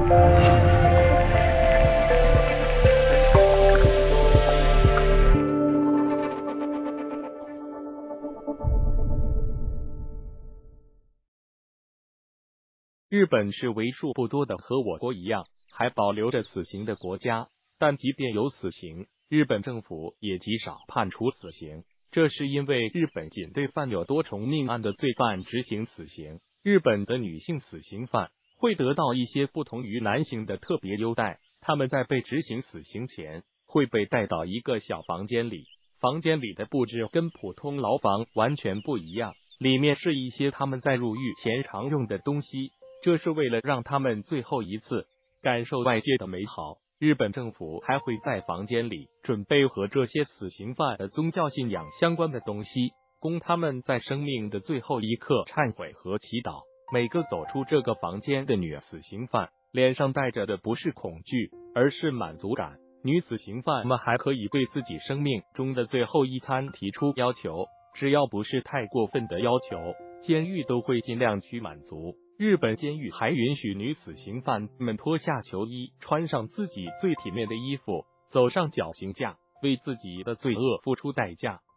日本是为数不多的和我国一样还保留着死刑的国家，但即便有死刑，日本政府也极少判处死刑。这是因为日本仅对犯有多重命案的罪犯执行死刑。日本的女性死刑犯会得到一些不同于男性的特别优待，他们在被执行死刑前会被带到一个小房间里，房间里的布置跟普通牢房完全不一样，里面是一些他们在入狱前常用的东西。这是为了让他们最后一次感受外界的美好。日本政府还会在房间里准备和这些死刑犯的宗教信仰相关的东西，供他们在生命的最后一刻忏悔和祈祷。每个走出这个房间的女死刑犯脸上带着的不是恐惧，而是满足感。女死刑犯们还可以对自己生命中的最后一餐提出要求，只要不是太过分的要求，监狱都会尽量去满足。日本监狱还允许女死刑犯们脱下囚衣，穿上自己最体面的衣服，走上绞刑架，为自己的罪恶付出代价。